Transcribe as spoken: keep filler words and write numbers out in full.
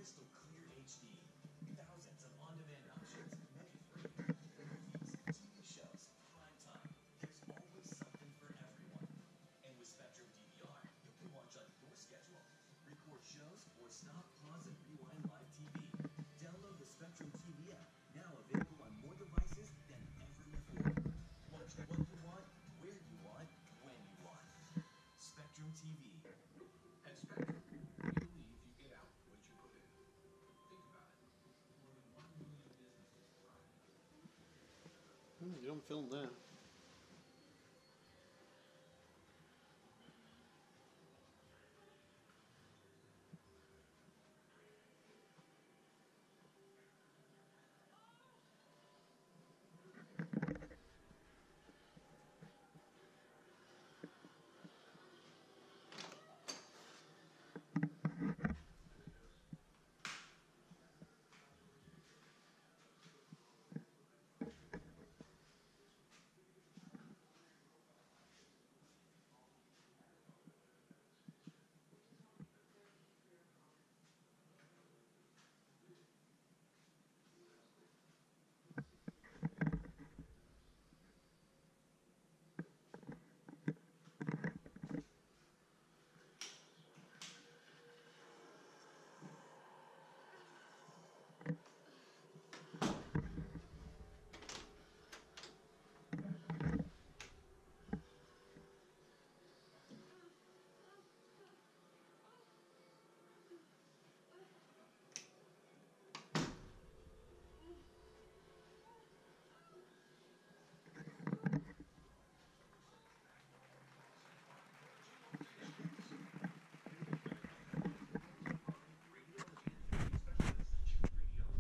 crystal clear H D. Thousands of on-demand options, make it free. Movies, T V shows, prime time. There's always something for everyone. And with Spectrum D V R, you can watch on your schedule. Record shows or stop, pause, and rewind live T V. Download the Spectrum T V app, now available on more devices than ever before. Watch what you want, where you want, when you want. Spectrum T V. At Spectrum, we believe you get out what you put in. Think about it. More than one million businesses thrive. Hmm, you don't film that.